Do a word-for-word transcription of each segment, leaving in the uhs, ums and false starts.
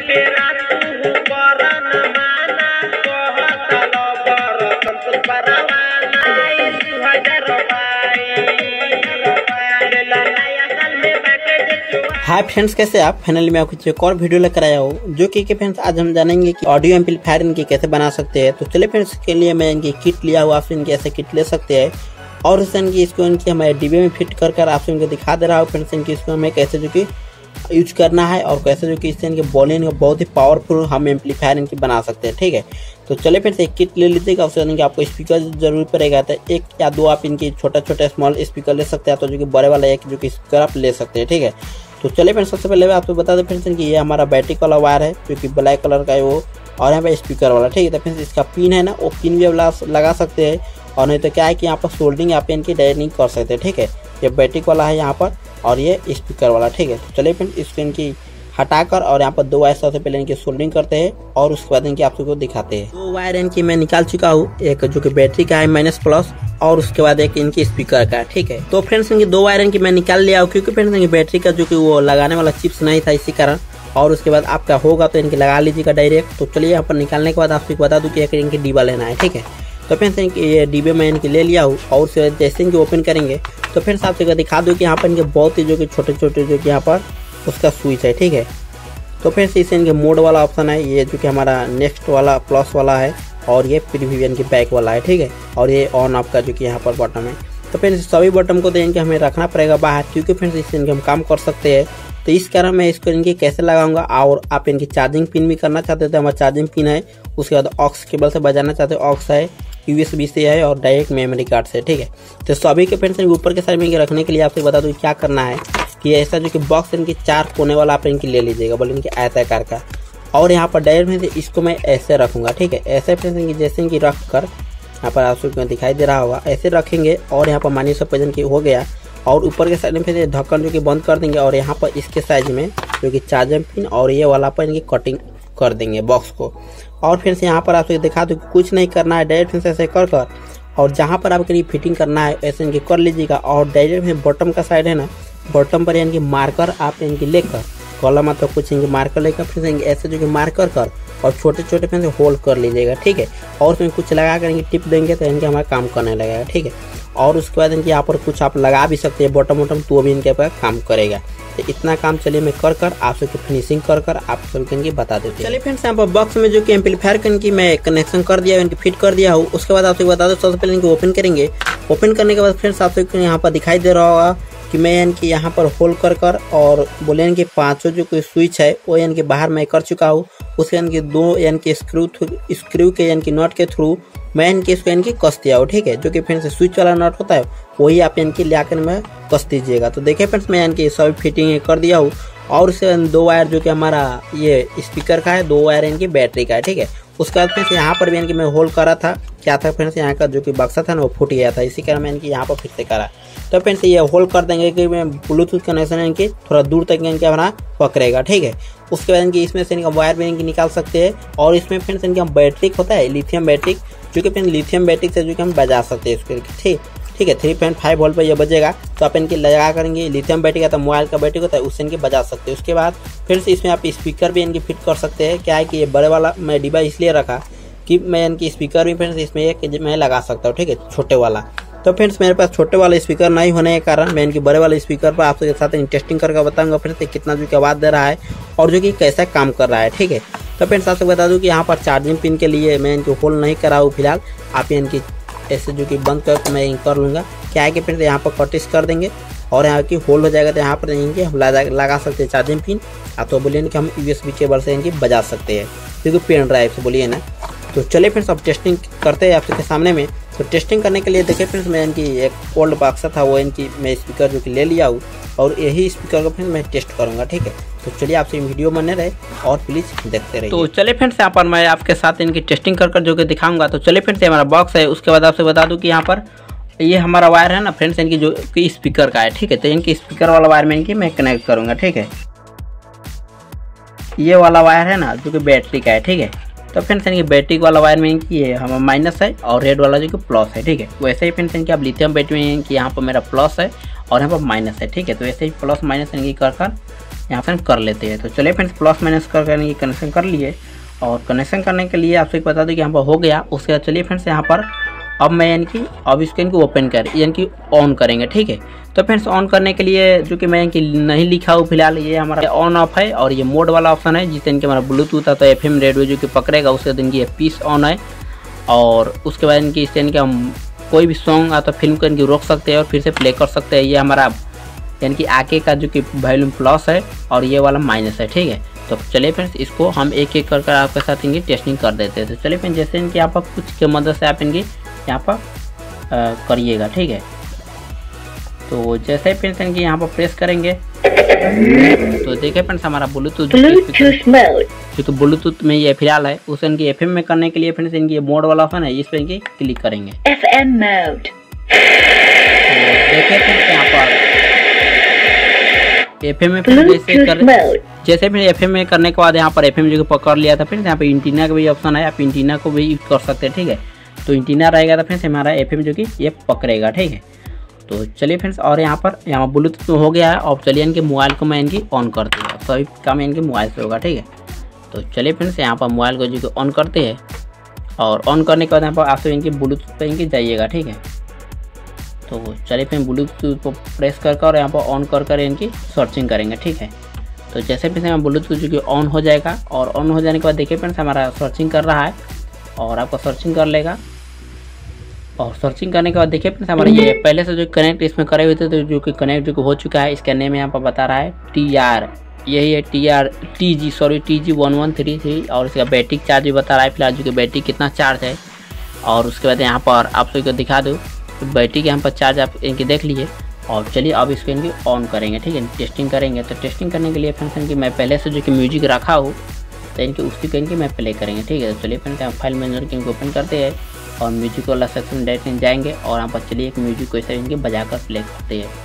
बेरा तू करा न माना कहता लबर संतोष परवाना दो हज़ार हाय फ्रेंड्स, कैसे आप? फाइनली मैं आपको एक और वीडियो लेकर आया हूँ जो कि फ्रेंड्स आज हम जानेंगे कि ऑडियो एम्पलीफायर इनकी कैसे बना सकते हैं। तो चलिए फ्रेंड्स, के लिए मैं इनकी किट लिया हुआ, आप इनकी ऐसे किट ले सकते हैं और उससे इनकी इसको इनकी हमारे डिब्बे में फिट कर कर आपसे इनको दिखा दे रहा हूँ फ्रेंड्स इनकी इसको हमें कैसे जो कि यूज करना है और कैसे जो कि इससे इनके बॉलिंग बहुत ही पावरफुल हम एम्पलीफायर इनकी बना सकते हैं। ठीक है, तो चलिए फ्रेंड्स एक किट ले लीजिएगा। उससे इनके आपको स्पीकर जरूर पड़ेगा, तो एक या दो आप इनकी छोटा छोटा स्मॉल स्पीकर ले सकते हैं, तो जो कि बड़े वाला एक जो कि स्पीकर आप ले सकते हैं। ठीक है, तो चलिए फ्रेंड्स सबसे पहले आपको बता दें फ्रेंड्स कि ये हमारा बैटरी वाला वायर है जो कि ब्लैक कलर का है वो, और यहाँ पे स्पीकर वाला। ठीक है, तो फ्रेंड्स इसका पिन है ना, वो पिन भी लगा सकते हैं, और नहीं तो क्या है कि यहाँ पर सोल्डिंग आप इनकी डायरेक्ट नहीं कर सकते। ठीक है, ये बैटरी वाला है यहाँ पर और ये स्पीकर वाला। ठीक है, तो चलिए फ्रेंड्स इसको इनकी हटाकर और यहाँ पर दो वायर सबसे पहले इनकी सोल्डिंग करते हैं और उसके बाद इनकी आप सबको दिखाते हैं। दो वायर इनकी मैं निकाल चुका हूँ, एक जो कि बैटरी का है माइनस प्लस और उसके बाद एक इनकी स्पीकर का। ठीक है, तो फ्रेंड्स इनकी दो वायर इनकी मैं निकाल लिया हूँ, क्योंकि फ्रेंड्स इनकी बैटरी का जो कि वो लगाने वाला चिप्स नहीं था इसी कारण, और उसके बाद आपका होगा तो इनकी लगा लीजिएगा डायरेक्ट। तो चलिए यहाँ पर निकालने के बाद आपको बता दूँ कि एक इनकी डिब्बा लेना है। ठीक है, तो फ्रेंड्स इनकी ये डिब्बे में इनकी ले लिया हूँ और उसके बाद जैसे इनकी ओपन करेंगे तो फ्रेंड्स आपसे दिखा दूँ कि यहाँ पर इनके बहुत ही जो कि छोटे छोटे जो कि यहाँ पर उसका स्विच है। ठीक है, तो फ्रेंड्स इसे इनके मोड वाला ऑप्शन है, ये जो कि हमारा नेक्स्ट वाला प्लस वाला है, और ये प्रीव्यू इनकी बैक वाला है। ठीक है, और ये ऑन ऑफ का जो कि यहाँ पर बटन है। तो फ्रेंड्स सभी बटन को तो इनके हमें रखना पड़ेगा बाहर, क्योंकि फ्रेंड्स इससे इनके हम काम कर सकते हैं। तो इस कारण मैं इसको इनकी कैसे लगाऊंगा, और आप इनकी चार्जिंग पिन भी करना चाहते हो तो हमारा चार्जिंग पिन है, उसके बाद ऑक्स केबल से बजाना चाहते हो ऑक्स है, यूएसबी से है और डायरेक्ट मेमोरी कार्ड से। ठीक है, तो सभी के फ्रेंड्स ऊपर के साइड में रखने के लिए आपसे बता दूँ क्या करना है कि ऐसा जो कि बॉक्स इनकी चार कोने वाला आप इनकी ले लीजिएगा, बोले इनकी आयताकार का, और यहाँ पर डायरेक्ट में इसको मैं ऐसे रखूंगा। ठीक है, ऐसे फ्रेंड्स इनकी जैसे इनकी रख कर यहाँ पर आपको दिखाई दे रहा होगा, ऐसे रखेंगे और यहाँ पर मानिए सौ पेजन की हो गया, और ऊपर के साइड में फिर ढक्कन जो कि बंद कर देंगे, और यहाँ पर इसके साइज में जो कि चार्जर पिन और ये वाला पर इनकी कटिंग कर देंगे बॉक्स को। और फिर से यहाँ पर आपको दिखा दूँ कुछ नहीं करना है, डायरेक्ट फिर से ऐसे कर कर और जहाँ पर आपके लिए फिटिंग करना है ऐसे इनकी कर लीजिएगा, और डायरेक्ट में बॉटम का साइड है ना, बॉटम पर इनकी मार्कर आप इनकी लेकर कॉलम तो कुछ इनके मार्कर लेकर फिर इनके ऐसे जो कि मार्कर कर और छोटे छोटे फिर से होल्ड कर लीजिएगा। ठीक है, और उसमें कुछ लगा कर इनकी टिप देंगे तो इनके हमारा काम करने लगेगा। ठीक है, और उसके बाद इनके यहाँ पर कुछ आप लगा भी सकते हैं बॉटम वॉटम, तो भी इनके पर काम करेगा। तो इतना काम चलिए मैं कर कर आप सबकी फिनिशिंग कर कर आप सबके इनकी बता देते हैं। चलिए फ्रेंड्स यहाँ पर बॉक्स में जो कि एम्पलीफायर का इनकी मैं कनेक्शन कर दिया, इनकी फिट कर दिया हूँ। उसके बाद आपसे बता दो सबसे पहले इनको ओपन करेंगे। ओपन करने के बाद फ्रेंड्स आप सबको यहाँ पर दिखाई दे रहा होगा कि मैं इनकी यहाँ पर होल्ड कर कर और बोले इनके पांचों जो कोई स्विच है वो इनके बाहर मैं कर चुका हूँ। उसके इनके दो इनके स्क्रू स्क्रू के इनकी नट के थ्रू मैं इनकी इसको इनकी कस दिया हूँ। ठीक है, जो कि फ्रेंड्स स्विच वाला नट होता है वही आप इनकी लाकर में कस दीजिएगा। तो देखिए फ्रेंड्स मैं इनकी सभी फिटिंग कर दिया हूँ, और उससे दो वायर जो कि हमारा ये स्पीकर का है, दो वायर इनकी बैटरी का है। ठीक है, उसके बाद फ्रेंड्स यहाँ पर भी इनकी मैं होल्ड करा था, क्या था फ्रेंड्स यहाँ का जो कि बक्सा था ना वो फूट गया था, इसी कारण मैं इनकी यहाँ पर फिर से करा। तो फ्रेंड्स ये होल्ड कर देंगे कि मैं ब्लूटूथ कनेक्शन इनकी थोड़ा दूर तक इनके हमारा पकड़ेगा। ठीक है, उसके बाद इनकी इसमें से इनका वायर भी इनकी निकाल सकते हैं, और इसमें फ्रेंड्स इनका बैटरी होता है लिथियम बैटरी, जो कि फ्रेंड्स लिथियम बैटरी से जो कि हम बजा सकते हैं इसको। ठीक ठीक है, थ्री पॉइंट फाइव वोल्ट पर यह बजेगा, तो आप इनकी लगा करेंगे लिथियम बैटरी का, तो मोबाइल का बैटरी होता है उससे इनके बजा सकते हैं। उसके बाद फिर से इसमें आप स्पीकर भी इनकी फिट कर सकते हैं। क्या है कि ये बड़े वाला मैं डिब्बा इसलिए रखा कि मैं इनकी स्पीकर भी फ्रेंड्स इसमें एक मैं लगा सकता हूँ। ठीक है, छोटे वाला। तो फ्रेंड्स मेरे पास छोटे वाला स्पीकर नहीं होने के कारण मैं इनकी बड़े वाले स्पीकर पर आपके साथ टेस्टिंग करके बताऊंगा फ्रेंड्स कितना जो कि आवाज़ दे रहा है और जो कि कैसा काम कर रहा है। ठीक है, तो फ्रेंड्स आपसे बता दूं कि यहाँ पर चार्जिंग पिन के लिए मैं इनको होल्ड नहीं करा हूँ फिलहाल, आप इनकी ऐसे जो कि बंद करके मैं कर लूँगा। क्या है कि फ्रेंड्स यहाँ पर कटिस कर देंगे और यहाँ की होल्ड हो जाएगा, तो यहाँ पर इनके हम लगा सकते हैं चार्जिंग पिन, आप तो बोलिए कि हम यूएसबी केबल से इनकी बजा सकते हैं, क्योंकि पेन ड्राइव से बोलिए ना। तो चलिए फ्रेंड्स अब टेस्टिंग करते हैं आपके सामने में। तो टेस्टिंग करने के लिए देखिए फ्रेंड्स मैं इनकी एक ओल्ड बक्सा था वो इनकी मैं स्पीकर जो कि ले लिया हूँ, और यही स्पीकर को फ्रेंड्स मैं टेस्ट करूँगा। ठीक है, तो चलिए आपसे वीडियो बने रहे और प्लीज़ देखते रहिए। तो चलिए फ्रेंड्स यहाँ पर मैं आपके साथ इनकी टेस्टिंग कर कर जो कि दिखाऊंगा। तो चलिए फ्रेंड्स हमारा बॉक्स है, उसके बाद आपसे बता दूँ कि यहाँ पर ये हमारा वायर है ना फ्रेंड्स इनकी जो कि स्पीकर का है। ठीक है, तो इनकी स्पीकर वाला वायर में इनकी मैं कनेक्ट करूँगा। ठीक है, ये वाला वायर है ना जो कि बैटरी का है। ठीक है, तो फ्रेंड्स इनकी बैटरी वाला वायर में इनकी ये हमारा माइनस है और रेड वाला जो कि प्लस है। ठीक है, वैसे ही फ्रेंड्स इनकी अब लिथियम बैटरी में इनकी यहाँ पर मेरा प्लस है और यहाँ पर माइनस है। ठीक है, तो ऐसे ही प्लस माइनस इनकी कर कर यहाँ पर कर लेते हैं। तो चलिए फ्रेंड्स प्लस माइनस कर करने की कनेक्शन कर लिए और कनेक्शन करने के लिए आपसे बता दूँ कि यहाँ पर हो गया। उसके बाद चलिए फ्रेंड्स यहाँ पर अब मैं यानी कि अब इसको इनको ओपन कर यानी कि ऑन करेंगे, ठीक है। तो फ्रेंड्स ऑन करने के लिए जो कि मैं इनकी नहीं लिखा हूँ फिलहाल, ये हमारा ऑन ऑफ है और ये मोड वाला ऑप्शन है जिससे इनके हमारा ब्लूटूथ आता है एफ एम रेडियो जो कि पकड़ेगा, उसके दिन की पीस ऑन है। और उसके बाद इनकी इससे इनके हम कोई भी सॉन्ग आता फिल्म को इनकी रोक सकते हैं और फिर से प्ले कर सकते हैं। ये हमारा यानी कि आगे का जो कि वॉल्यूम प्लस है और ये वाला माइनस है, ठीक है। तो चलिए फ्रेंड्स इसको हम एक एक कर कर आपके साथ इनकी टेस्टिंग कर देते हैं। तो चलिए फ्रेंड्स जैसे इनकी यहाँ पर कुछ की मदद से आप इनकी यहाँ पर करिएगा, ठीक है। तो जैसे फ्रेंड्स इनकी यहाँ पर प्रेस करेंगे तो देखिए फ्रेंड्स हमारा ब्लूटूथ जो कि ब्लूटूथ में ये फिलहाल है उसे इनकी एफएम में करने के लिए फ्रेंड्स इनकी मोड वाला ऑप्शन है, इस पर इनकी क्लिक करेंगे। एफएम मोड देखिए फ्रेंड्स यहाँ पर एफएम में जैसे कर जैसे फिर एफएम में करने के बाद यहाँ पर एफएम जो पकड़ लिया था फ्रेंड्स, यहाँ पे एंटीना का भी ऑप्शन है, आप एंटीना को भी यूज कर सकते हैं, ठीक है। तो एंटीना रहेगा तो फ्रेंड्स हमारा एफएम जो कि ये पकड़ेगा, ठीक है। तो चलिए फ्रेंड्स और यहाँ पर यहाँ ब्लूटूथ हो गया है। और चलिए इनके मोबाइल को मैं इनकी ऑन करती हूँ, सभी काम इनके मोबाइल से होगा, ठीक है। तो चलिए फ्रेंड्स यहाँ पर मोबाइल को जो कि ऑन करते हैं और ऑन करने के बाद यहाँ पर आप सब इनकी ब्लूटूथ पर इनकी जाइएगा, ठीक है। तो चलिए फिर ब्लूटूथ को प्रेस कर कर और यहाँ पर ऑन कर कर इनकी सर्चिंग करेंगे, ठीक है। तो जैसे फिर हमारा ब्लूटूथ जो कि ऑन हो जाएगा और ऑन हो जाने के बाद देखिए फ्रेंड्स हमारा सर्चिंग कर रहा है और आपका सर्चिंग कर लेगा। और सर्चिंग करने के बाद देखिए फ्रेंड्स हमारा ये पहले से जो कनेक्ट इसमें करे हुए थे तो जो कि कनेक्ट जो कि हो चुका है, इसका नेम यहाँ पर बता रहा है टी आर, यही है T R T G sorry T G one one three three. और इसका बैटरी चार्ज भी बता रहा है फिलहाल जो कि बैटरी कितना चार्ज है। और उसके बाद यहाँ पर आप सबको दिखा दूँ तो बैटरी के यहाँ पर चार्ज आप इनकी देख लीजिए। और चलिए अब इसको इनकी ऑन करेंगे, ठीक है, टेस्टिंग करेंगे। तो टेस्टिंग करने के लिए फ्रेंड्स इनकी मैं पहले से जो कि म्यूजिक रखा हूँ तो इनकी उसी को इनकी मैं प्ले करेंगे, ठीक है। तो चलिए फ्रेंड्स यहाँ फाइल मैनेजर की इनको ओपन करते हैं और म्यूजिक वाला सेक्शन डायरेक्ट जाएंगे और यहाँ पर चलिए एक म्यूजिक को ऐसे इनके बजा कर प्ले करते हैं।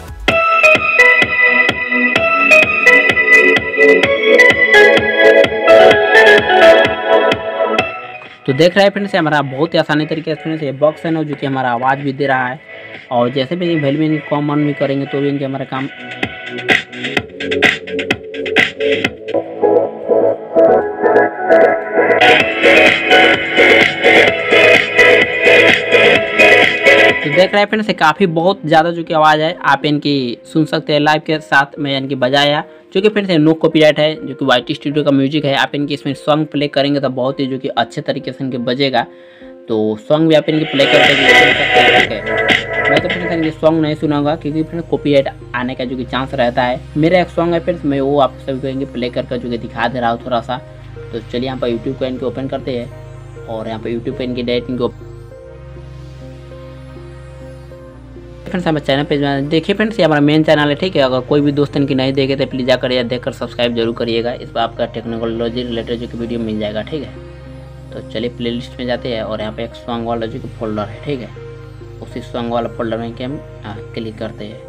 तो देख रहे हैं फ्रेंड्स हमारा बहुत ही आसानी तरीके से फ्रेंड्स ये बॉक्स है ना जो कि हमारा आवाज़ भी दे रहा है। और जैसे भी वैल्यू में कम ऑन भी करेंगे तो भी इनके हमारा काम तो देख रहे हैं फ्रेंड्स काफ़ी बहुत ज़्यादा जो कि आवाज़ है आप इनकी सुन सकते हैं लाइव के साथ में इनकी बजाया जो कि फ्रेंड्स नो कॉपीराइट है, जो कि वाईटी स्टूडियो का म्यूजिक है। आप इनकी इसमें सॉन्ग प्ले करेंगे तो बहुत ही जो कि अच्छे तरीके से इनके बजेगा। तो सॉन्ग भी आप इनकी प्ले करके सुन सकते हैं, ठीक है। मैं तो फ्रेंड्स इनकी सॉन्ग नहीं सुनाऊंगा क्योंकि फ्रेंड्स कॉपीराइट आने का जो कि चांस रहता है। मेरा एक सॉन्ग है फ्रेंड्स, मैं वो आप सभी को इनके प्ले करके जो कि दिखा दे रहा हूँ थोड़ा सा। तो चलिए यहाँ पर यूट्यूब को इनके ओपन करते हैं और यहाँ पर यूट्यूब पर इनकी डायरेक्ट इनको फ्रेंड्स हमारे चैनल पे देखिए फ्रेंड्स ये हमारा मेन चैनल है, ठीक है। अगर कोई भी दोस्त इनकी नहीं देखे तो प्लीज़ जाकर या देखकर सब्सक्राइब जरूर करिएगा, इस पर आपका टेक्नोलॉजी रिलेटेड जो कि वीडियो मिल जाएगा, ठीक है। तो चलिए प्लेलिस्ट में जाते हैं और यहाँ पे एक सॉन्ग वाला जो कि फोल्डर है, ठीक है, उसी सॉन्ग वाला फोल्डर में कि हम क्लिक करते हैं।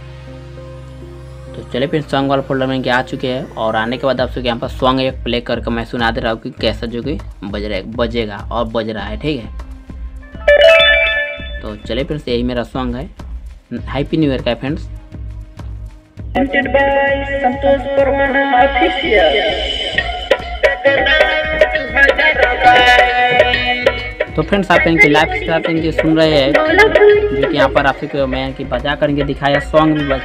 तो चलिए फिर सॉन्ग वाला फोल्डर में आ चुके हैं और आने के बाद आपसे यहाँ पर सॉन्ग एक प्ले करके मैं सुना दे रहा हूँ कि कैसा जो कि बज रहा बजेगा और बज रहा है, ठीक है। तो चलिए फ्रेंड्स यही मेरा सॉन्ग है, हैप्पी न्यू ईयर का फ्रेंड्स। तो फ्रेंड्स आप इनकी लाइव के साथ इनकी सुन रहे हैं जो कि यहाँ पर आपको मैं इनकी बजा कर इनके दिखाया सॉन्ग भी बज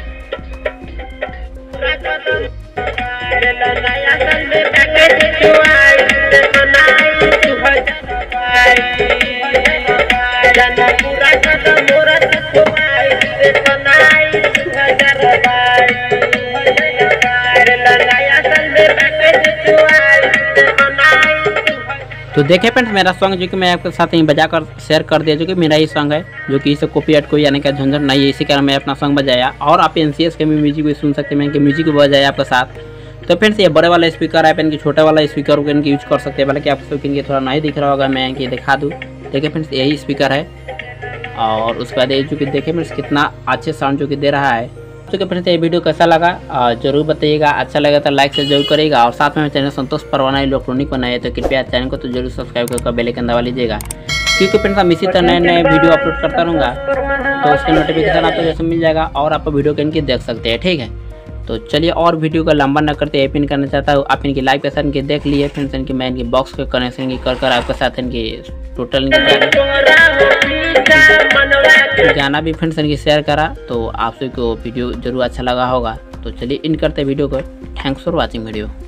तो देखिए फ्रेंड्स मेरा सॉन्ग जो कि मैं आपके साथ ही बजा कर शेयर कर दिया, जो कि मेरा ही सॉन्ग है, जो कि इसे कॉपीराइट कोई आने का झंझट नहीं है, इसी कारण मैं अपना सॉन्ग बजाया। और आप एनसीएस के भी म्यूजिक भी सुन सकते हैं, मैं इनके म्यूजिक भी बजाया आपके साथ। तो फ्रेंड्स ये बड़े वाला स्पीकर है, इनकी छोटा वाला स्पीकर को इनकी यूज कर सकते हैं, बल्कि आप सबके इनके थोड़ा नहीं दिख रहा होगा, मैं इनकी दिखा दूँ। देखिए फ्रेंड्स यही स्पीकर है और उसके बाद ये जो कि देखिए फ्रेंड्स कितना अच्छे साउंड जो कि दे रहा है। तो फ्रेंड्स ये वीडियो कैसा लगा जरूर बताइएगा, अच्छा लगा तो लाइक से जरूर करिएगा। और साथ में चैनल संतोष परवाना इलेक्ट्रॉनिक बनाए तो कृपया चैनल को तो जरूर सब्सक्राइब करके बेल आइकन दबा लीजिएगा, क्योंकि फ्रेंड्स हम इसी तरह नए नए वीडियो अपलोड करता रहूँगा तो उसके नोटिफिकेशन आपको जैसे मिल जाएगा और आप वीडियो के इनकी देख सकते हैं, ठीक है। तो चलिए और वीडियो को लंबा न करते पिन करना चाहता हूँ, आप इनकी लाइव के साथ इनके देख लिए फ्रेंड्स। इनकी मैं इनकी बॉक्स के कनेक्शन की कर कर आपके साथ इनकी टोटल गाना भी फ्रेंड्स इनकी शेयर करा, तो आप सभी को वीडियो जरूर अच्छा लगा होगा। तो चलिए इन करते वीडियो को। Thanks for watching video.